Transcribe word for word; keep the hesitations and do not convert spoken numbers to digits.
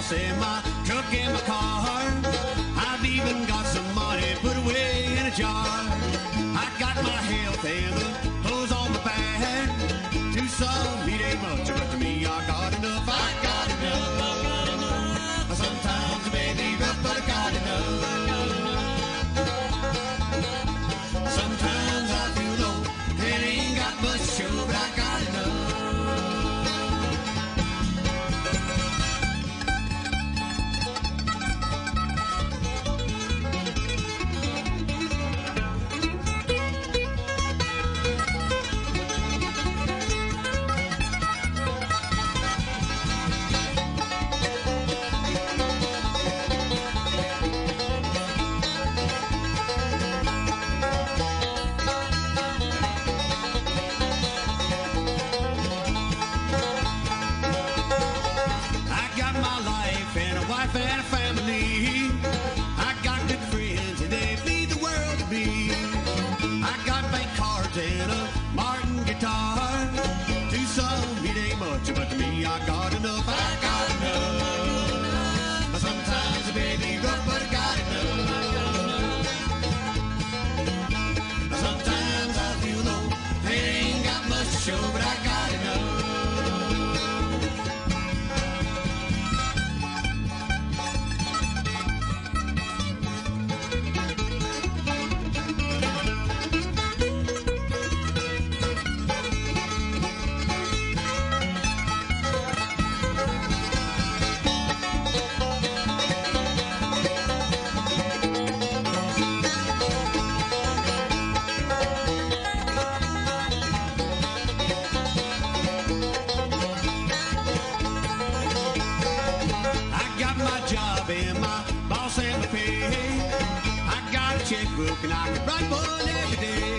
gas in my truck and my car. I've even got some money put away in a jar. I got my health and the clothes on my back. To some it ain't much, but to me I got enough. I got enough. I got enough. Sometimes it may be rough, but I got enough. Sometimes I feel low and ain't got much to show, but I got enough. And a family. I got good friends and they mean the world to me. I got bank cards and a Martin guitar. To some it ain't much, but to me I got enough. I got enough. Sometimes it may be rough, but I got enough. Sometimes I feel low, they ain't got much to show, but I got enough. And my boss and my pay. I got a checkbook and I can write one every day.